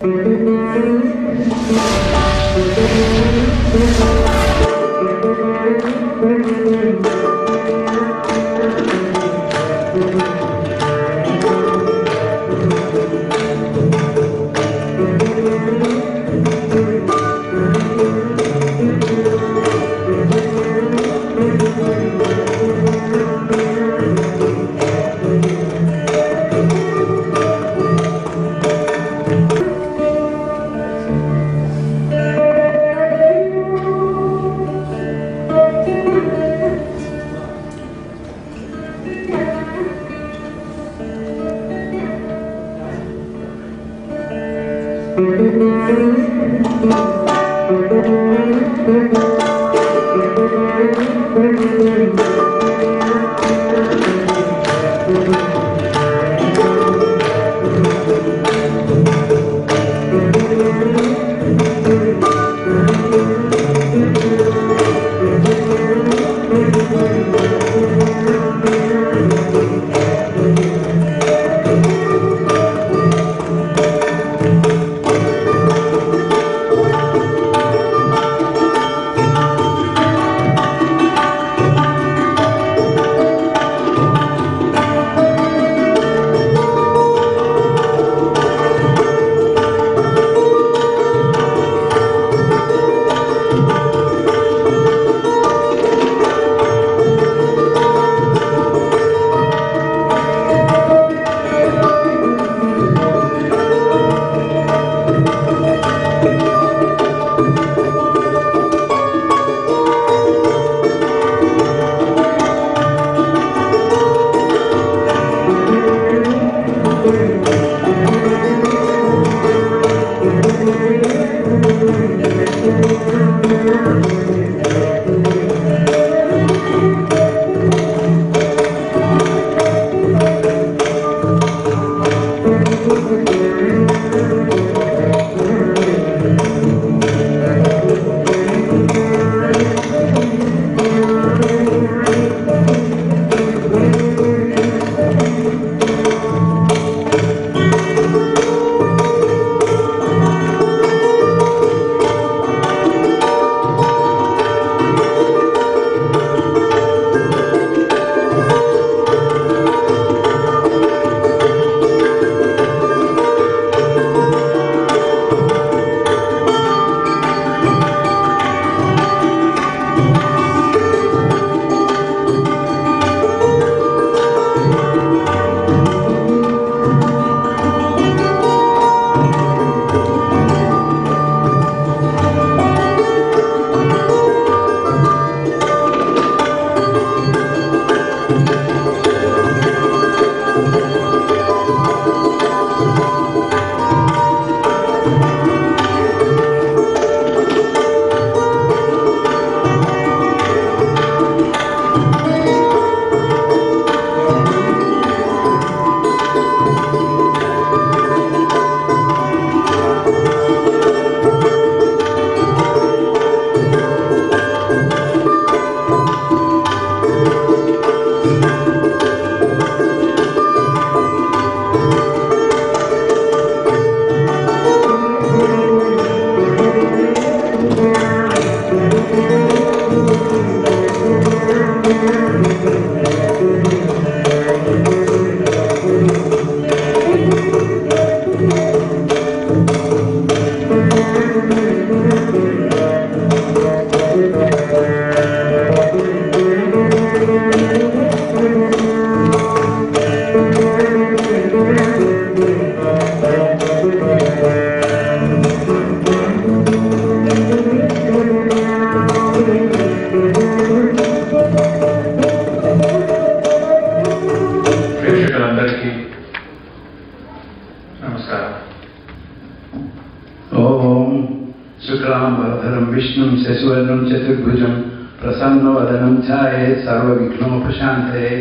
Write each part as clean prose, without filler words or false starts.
विष्णुं शशिवर्णं चतुर्भुजं प्रसन्नवदनं ध्यायेत् सर्वविघ्नोपशान्तये।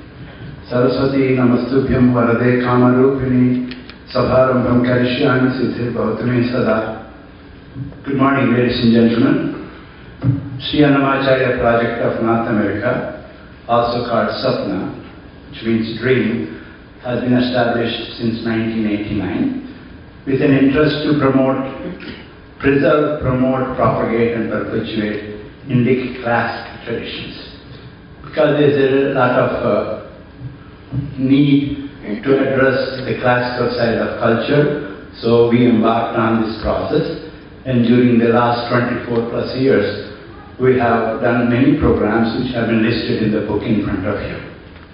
सरस्वती नमस्तुभ्यं वरदे कामरूपिणी सभारंभं करिष्यामि सिद्धिर्भवतु मे सदा। Good morning, ladies and gentlemen. Sri Annamacharya Project of North America, also called SAPNA, which means dream, has been established since 1989. with an interest to preserve, promote, propagate and perpetuate Indic classic traditions. Because there is a lot of need to address the classical side of culture, so we embarked on this process, and during the last 24 plus years, we have done many programs which have been listed in the book in front of you.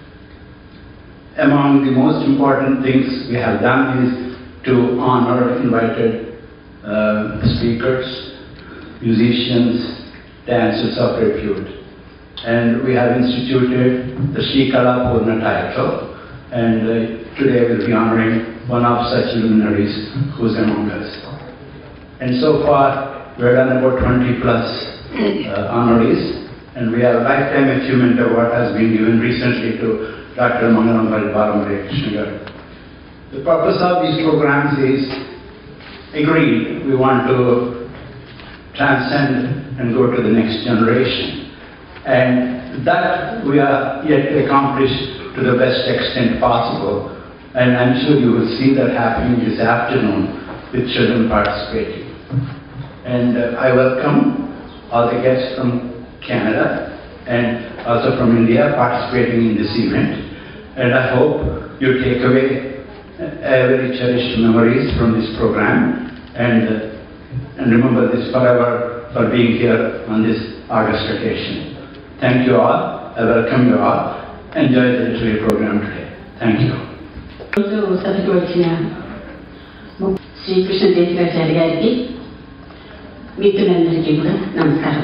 Among the most important things we have done is to honor invited speakers, musicians, dancers of repute. And we have instituted the Sri Kala Purna title, and today we'll be honoring one of such luminaries who's among us. And so far, we've done about 20 plus honorees, and we have a Lifetime Achievement Award has been given recently to Dr. Mangalam Balamare Krishna. The purpose of these programs is agreed. We want to transcend and go to the next generation. And that we are yet to accomplish to the best extent possible. And I'm sure you will see that happening this afternoon with children participating. And I welcome all the guests from Canada and also from India participating in this event. And I hope you take away very cherished memories from this program and remember this forever for being here on this August occasion. Thank you all. I welcome you all. Enjoy the literary program today. Thank you. సభకు వచ్చిన శ్రీకృష్ణ దేశికాచార్య గారికి మిత్రులందరికీ కూడా నమస్కారం.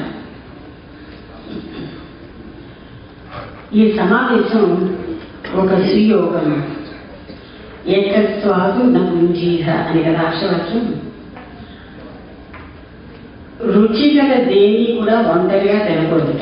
ఈ సమావేశం ఒక సుయోగం ఏకస్వాదు నపుంజీహ అనే రాష్ట్రవాక్యం. రుచిగల దేని కూడా ఒంటరిగా తినకూడదుట.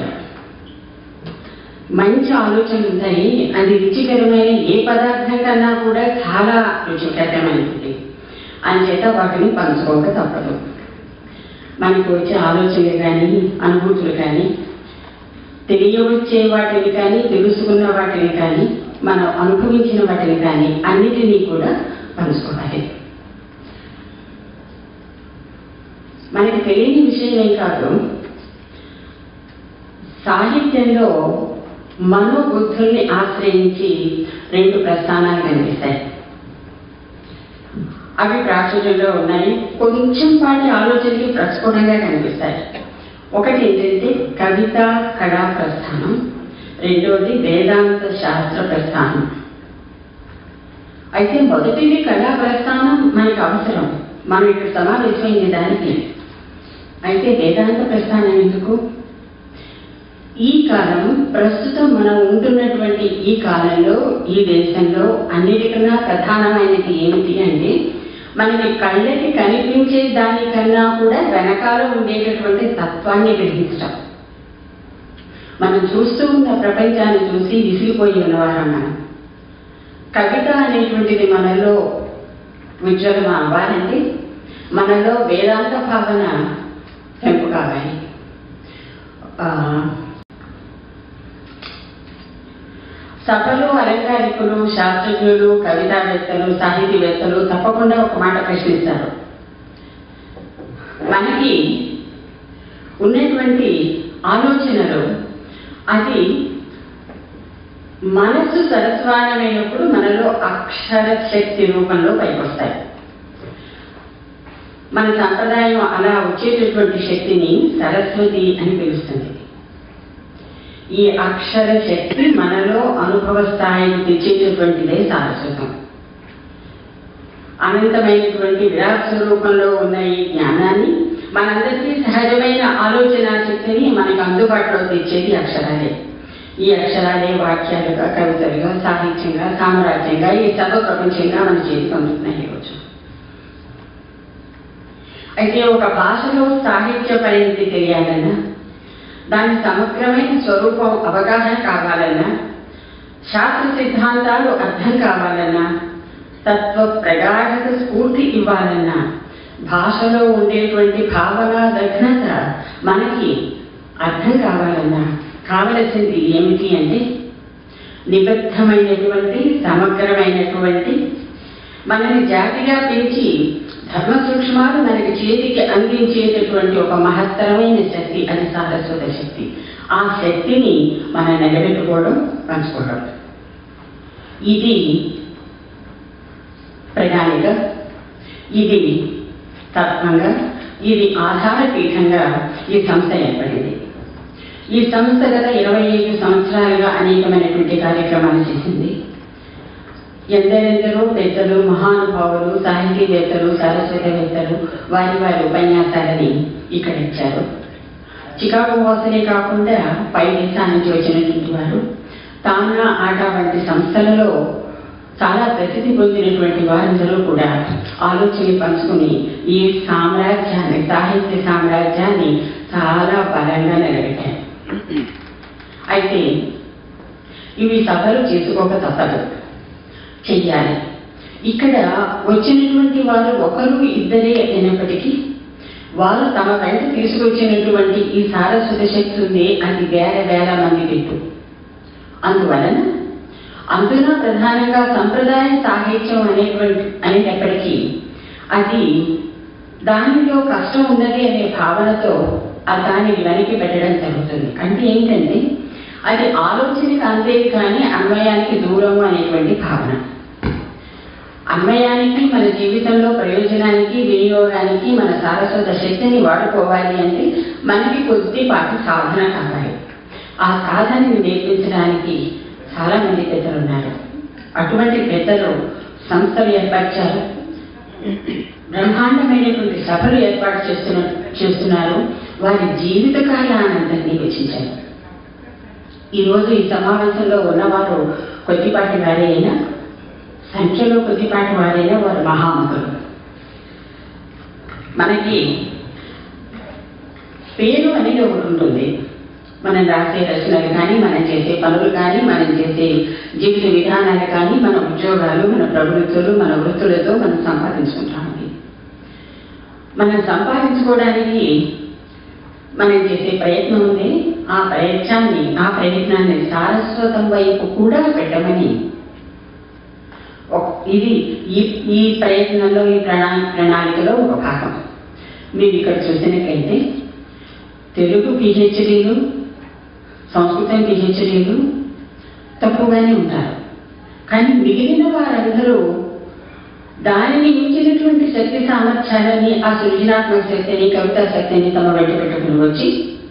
మంచి ఆలోచనలు ఉంటాయి, అది రుచికరమైన ఏ పదార్థం కన్నా కూడా చాలా రుచికరమైనది. అంచేత వాటిని పంచుకోక తప్పదు. మనకు వచ్చే ఆలోచనలు కానీ అనుభూతులు కానీ తెలియవచ్చే వాటిని కానీ తెలుసుకున్న వాటిని కానీ మనం అనుభవించిన వాటిని కానీ అన్నిటినీ కూడా పంచుకోవాలి. మనకు తెలియని విషయమే కాదు, సాహిత్యంలో మనోబుద్ధుల్ని ఆశ్రయించి రెండు ప్రస్థానాలు కనిపిస్తాయి. అవి ప్రాచుర్యంలో ఉన్నాయి. కొంచెం పాటి ఆలోచనకి ప్రస్ఫుటంగా కనిపిస్తాయి. ఒకటి ఏంటంటే కవిత కళా ప్రస్థానం, రెండోది వేదాంత శాస్త్ర ప్రస్థానం. అయితే మొదటిది కళా ప్రస్థానం మనకు అవసరం, మనం ఇక్కడ సమావేశమైంది దానికి. అయితే వేదాంత ప్రస్థానం ఎందుకు? ఈ కాలం, ప్రస్తుతం మనం ఉంటున్నటువంటి ఈ కాలంలో, ఈ దేశంలో అన్నిటికన్నా ప్రధానమైనది ఏమిటి అంటే మనకి కళ్ళకి కనిపించే దానికన్నా కూడా వెనకాల ఉండేటటువంటి తత్వాన్ని గ్రహించడం. మనం చూస్తూ ఉన్న ప్రపంచాన్ని చూసి విసిగిపోయి ఉన్నవారం మనం. కవిత అనేటువంటిది మనలో ఉజ్వలం అవ్వాలంటే మనలో వేదాంత భావన పెంపు కావాలి. సభలు అలంకారికులు, శాస్త్రజ్ఞులు, కవితావేత్తలు, సాహితీవేత్తలు తప్పకుండా ఒక మాట ప్రశ్నిస్తారు. మనకి ఉన్నటువంటి ఆలోచనలు అది మనస్సు సరస్వానమైనప్పుడు మనలో అక్షర శక్తి రూపంలో పైకొస్తాయి. మన సంప్రదాయం అలా వచ్చేటటువంటి శక్తిని సరస్వతి అని పిలుస్తుంది. ఈ అక్షర శక్తి మనలో అనుభవ స్థాయిని తెచ్చేటటువంటిదే సారస్వతం. అనంతమైనటువంటి విరాట్ స్వరూపంలో ఉన్న ఈ జ్ఞానాన్ని, మనందరికీ సహజమైన ఆలోచన శక్తిని మనకు అందుబాటులో తెచ్చేది అక్షరాలే. ఈ అక్షరాలే వాక్యాలుగా, కవితలుగా, సాహిత్యంగా, సామ్రాజ్యంగా, ఈ సర్వ ప్రపంచంగా మన చేతికి అందుతున్నాయి ఈరోజు. అయితే ఒక భాషలో సాహిత్య పరిణతి తెలియాలన్నా, దాని సమగ్రమైన స్వరూపం అవగాహన కావాలన్నా, శాస్త్ర సిద్ధాంతాలు అర్థం కావాలన్నా, తత్వ ప్రగాఢత స్ఫూర్తి ఇవ్వాలన్నా, భాషలో ఉండేటువంటి భావన దగ్నత మనకి అర్థం కావాలన్నా కావలసింది ఏమిటి అంటే నిబద్ధమైనటువంటి సమగ్రమైనటువంటి మనని జాతిగా పెంచి ధర్మ సూక్ష్మాలు మనకి చేతికి అందించేటటువంటి ఒక మహత్తరమైన శక్తి, అది సారస్వత శక్తి. ఆ శక్తిని మనం నిలబెట్టుకోవడం, పంచుకోవడం, ఇది ప్రణాళిక, ఇది తత్వంగా, ఇది ఆధారపీఠంగా ఈ సంస్థ ఏర్పడింది. ఈ సంస్థ గత 25 సంవత్సరాలుగా అనేకమైనటువంటి కార్యక్రమాలు చేసింది. ఎందరెందరో పెద్దలు, మహానుభావులు, సాహితీవేత్తలు, సరస్వతవేత్తలు వారి ఉపన్యాసాలని ఇక్కడ ఇచ్చారు. చికాగో వాసులే కాకుండా పై దేశాల నుంచి వచ్చినటువంటి వారు, తానా ఆట వంటి సంస్థలలో చాలా ప్రసిద్ధి పొందినటువంటి వారందరూ కూడా ఆలోచన పంచుకుని ఈ సామ్రాజ్యాన్ని, సాహిత్య సామ్రాజ్యాన్ని చాలా బలంగా నిలబెట్టారు. అయితే ఇవి సభలు చేసుకోక తప్పదు, చెయ్యాలి. ఇక్కడ వచ్చినటువంటి వారు ఒకరు ఇద్దరే అయినప్పటికీ వారు తమ వెంట తీసుకొచ్చినటువంటి ఈ సారస్వత శక్తి ఉంది, అది వేల మంది పెట్టు. అందువలన అందులో ప్రధానంగా సంప్రదాయ సాహిత్యం అనేటప్పటికీ అది దానిలో కష్టం ఉన్నది అనే భావనతో దాన్ని వెనక్కి పెట్టడం జరుగుతుంది. అంటే ఏంటంటే అది ఆలోచనకి అందేది కానీ అన్వయానికి దూరం అనేటువంటి భావన. అన్వయానికి, మన జీవితంలో ప్రయోజనానికి, వినియోగానికి మన సారస్వత శక్తిని వాడుకోవాలి అంటే మనకి కొద్దిపాటి సాధన కావాలి. ఆ సాధనని నేర్పించడానికి చాలా మంది పెద్దలు ఉన్నారు. అటువంటి పెద్దలు సంస్థలు ఏర్పరిచారు, బ్రహ్మాండమైనటువంటి సభలు ఏర్పాటు చేస్తున్నారు. వారి జీవితకాలానందరినీ వెచ్చించారు. ఈరోజు ఈ సమావేశంలో ఉన్నవారు కొద్దిపాటి వారే అయినా, సంఖ్యలో కొద్దిపాటి వారైనా వారు మహామతులు. మనకి పేరు అనేది ఒకటి ఉంటుంది. మనం రాసే రచనలు కానీ, మనం చేసే పనులు కానీ, మనం చేసే జీవిత విధానాలు కానీ, మన ఉద్యోగాలు, మన ప్రవృత్తులు, మన వృత్తులతో మనం సంపాదించుకుంటామని. మనం సంపాదించుకోవడానికి మనం చేసే ప్రయత్నం ఉంది. ఆ ప్రయత్నాన్ని సారస్వతం వైపు కూడా పెట్టమని, ఇది ఈ ప్రయత్నంలో, ఈ ప్రణాళికలో ఒక భాగం. మీరు ఇక్కడ చూసినట్లయితే తెలుగు పిహెచ్డీలు, సంస్కృతం పిహెచ్డీలు తక్కువగానే ఉంటారు. కానీ మిగిలిన వారందరూ దానిని మించినటువంటి శక్తి సామర్థ్యాలని, ఆ సృజనాత్మక శక్తిని, కవితా శక్తిని తమ వెంట పెట్టుకుని వచ్చి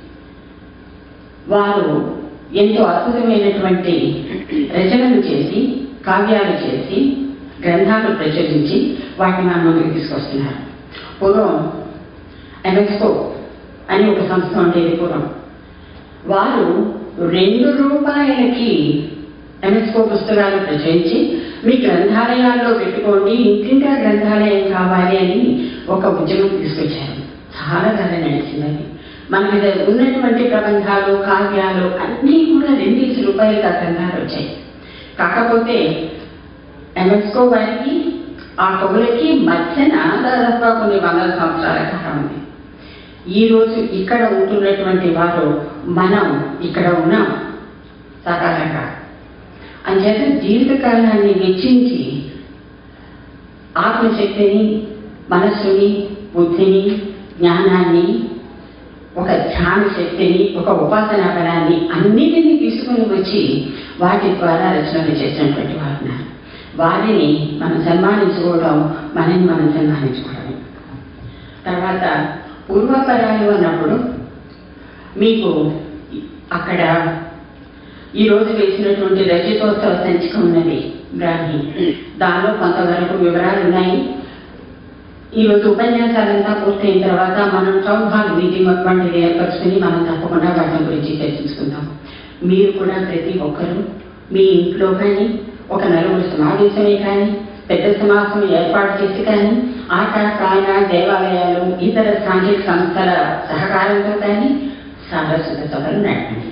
వారు ఎంతో అద్భుతమైనటువంటి రచనలు చేసి, కావ్యాలు చేసి, గ్రంథాలు ప్రచురించి వాటిని మన ముందుకు తీసుకొస్తున్నారు. పూర్వం ఎంఎక్స్పో అని ఒక సంస్థ ఉండేది. పూర్వం వారు 2 రూపాయలకి ఎంఎక్స్పో పుస్తకాలు ప్రచురించి మీ గ్రంథాలయాల్లో పెట్టుకోండి, ఇంటింటా గ్రంథాలయం కావాలి అని ఒక ఉద్యమం తీసుకొచ్చారు. చాలా కాలం నడిచిందని. మనకి ఉన్నటువంటి ప్రబంధాలు, కావ్యాలు అన్నీ కూడా 2 రూపాయలకి ఆ గ్రంథాలు వచ్చాయి. కాకపోతే ఎంఎక్స్పో వారికి ఆ కవులకి మధ్యన దాదాపు కొన్ని 100 సంవత్సరాల కాలం ఉంది. ఈరోజు ఇక్కడ ఉంటున్నటువంటి వారు మనం ఇక్కడ ఉన్నాం సకాలంగా. అంచేత జీవితకాలాన్ని వెచ్చించి ఆత్మశక్తిని, మనస్సుని, బుద్ధిని, జ్ఞానాన్ని, ఒక ధ్యాన శక్తిని, ఒక ఉపాసనా బలాన్ని అన్నిటినీ తీసుకుని వచ్చి వాటి ద్వారా రచనలు చేసినటువంటి వారు. వారిని మనం సన్మానించుకోవడం, మనని మనం సన్మానించుకోవడం. తర్వాత పూర్వపరాలు అన్నప్పుడు మీకు అక్కడ ఈరోజు వేసినటువంటి రచయితోత్సవ సంచిక ఉన్నది బ్రాహ్మీ. దానిలో కొంతవరకు వివరాలు ఉన్నాయి. ఈరోజు ఉపన్యాసాలంతా పూర్తయిన తర్వాత మనం టౌన్ హాల్ మీటింగ్ వంటిది ఏర్పరుచుకుని మనం తప్పకుండా వాటి గురించి చర్చించుకుందాం. మీరు కూడా ప్రతి ఒక్కరూ మీ ఇంట్లో కానీ, ఒక నలుగురు సమావేశమే కానీ, పెద్ద సమావేశం ఏర్పాటు చేసి కానీ, ఆట, కాయన, దేవాలయాలు, ఇతర సాంఘిక సంస్థల సహకారంతో కానీ సారస్వత సభలు నడపండి.